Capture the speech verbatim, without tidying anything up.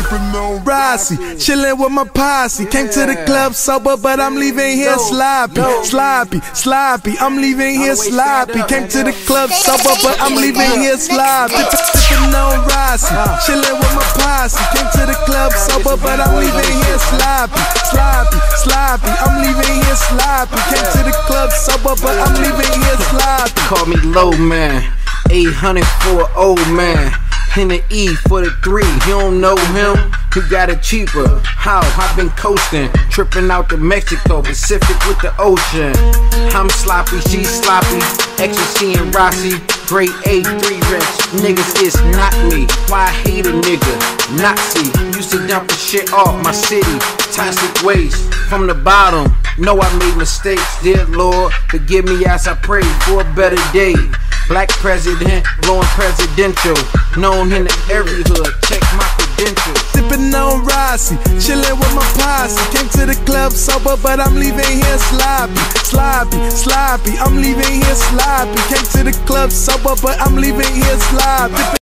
Sippin' on Rossi, chillin' with my posse. Came to the club sober, but I'm leaving here sloppy, sloppy, sloppy. I'm leaving here sloppy. Came to the club sober, but I'm leaving here sloppy. Sippin' on Rossi, chillin' with my posse. Came to the club sober, but I'm leaving here sloppy, sloppy, sloppy. I'm leaving here sloppy. Came to the club sober, but I'm leaving here sloppy. Call me low man, eight hundred for an old man. In the E for the three, you don't know him? You got it cheaper. How? I've been coasting, tripping out to Mexico, Pacific with the ocean. I'm sloppy, she's sloppy, ecstasy and Rossi, grade A, three reps. Niggas, it's not me. Why I hate a nigga? Nazi, used to dump the shit off my city. Toxic waste from the bottom. Know I made mistakes, dear Lord, forgive me as I pray for a better day. Black president, blowing presidential, known in the area hood, check my credentials. Sippin' on Rossi, chillin' with my posse. Came to the club sober, but I'm leaving here sloppy, sloppy, sloppy. I'm leaving here sloppy. Came to the club sober, but I'm leaving here sloppy.